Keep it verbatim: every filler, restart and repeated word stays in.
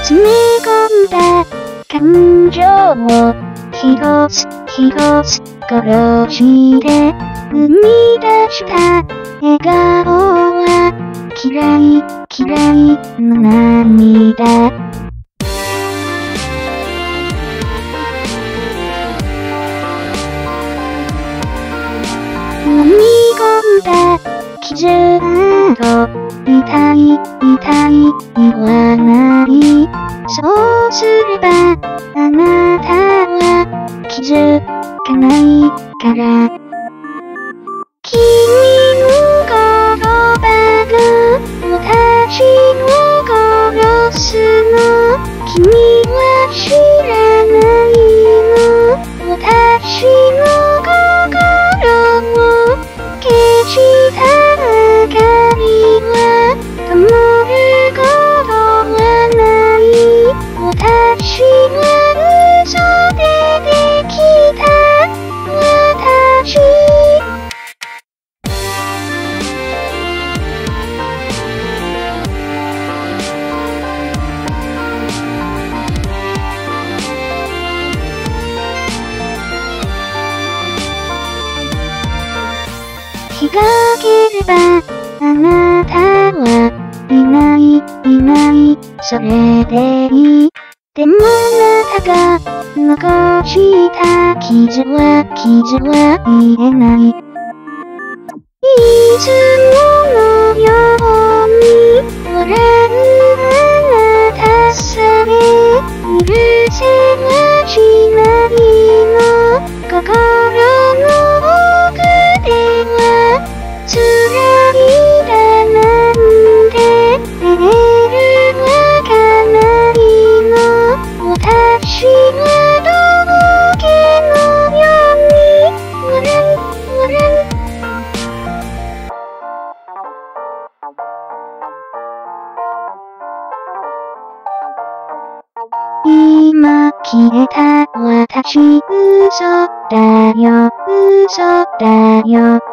詰め込んだ感情を一つ一つ殺して生み出した笑顔は嫌い嫌いの涙。飲み込んだ傷跡痛い痛い言わない。そうすればあなたは気づかないから。君の言葉が私を殺すの。君は知らないの。私の心を消した明かりは灯ることはない。私は嘘でできた私。日が明ければあなたはいないいない。それでいい。でもあなたが残した傷は傷は癒えない。いつものように笑うあなたさえ許せはしないの。心の奥では辛いだなんてメールわかないの。私は道化のように笑う笑う。今消えた私嘘だよ嘘だよ。